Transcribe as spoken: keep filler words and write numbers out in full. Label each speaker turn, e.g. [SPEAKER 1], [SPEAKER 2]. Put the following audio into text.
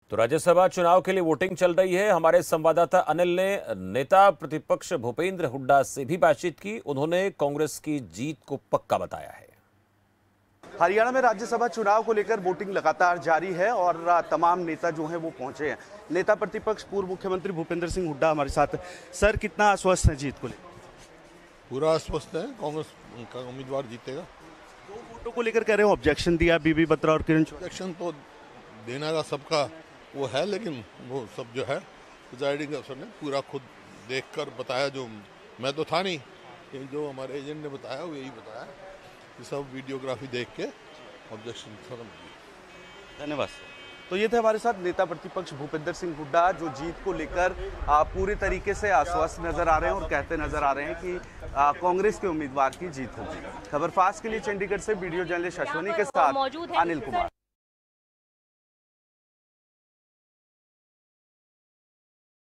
[SPEAKER 1] तो राज्यसभा चुनाव के लिए वोटिंग चल रही है। हमारे संवाददाता अनिल ने नेता प्रतिपक्ष भूपेंद्र हुड्डा से भी बातचीत की। उन्होंने कांग्रेस की जीत को पक्का बताया है।
[SPEAKER 2] हरियाणा में राज्यसभा चुनाव को लेकर वोटिंग लगातार जारी है और तमाम नेता जो हैं वो पहुंचे हैं। नेता प्रतिपक्ष पूर्व मुख्यमंत्री भूपेंद्र सिंह हुड्डा हमारे साथ। सर, कितना आश्वस्त है जीत को लेकर?
[SPEAKER 3] पूरा आश्वस्त है, कांग्रेस का उम्मीदवार जीतेगा।
[SPEAKER 2] दो वोटों को लेकर कह रहे हो ऑब्जेक्शन दिया बीबी बत्रा और किरण।
[SPEAKER 3] ऑब्जेक्शन तो देना का सबका वो है, लेकिन वो सब जो है प्रिजाइडिंग अफसर ने पूरा खुद देखकर बताया। जो मैं तो था नहीं, जो हमारे एजेंट ने बताया वो यही बताया कि सब वीडियोग्राफी देख के ऑब्जेक्शन खत्म किया।
[SPEAKER 2] धन्यवाद। तो ये थे हमारे साथ नेता प्रतिपक्ष भूपेंद्र सिंह हुड्डा, जो जीत को लेकर पूरी तरीके से आश्वस्त नजर आ रहे हैं और कहते नजर आ रहे हैं कि कांग्रेस के उम्मीदवार की जीत होगी। खबर फास्ट के लिए चंडीगढ़ से वीडियो जर्नलिस्ट अश्वनी के साथ अनिल कुमार।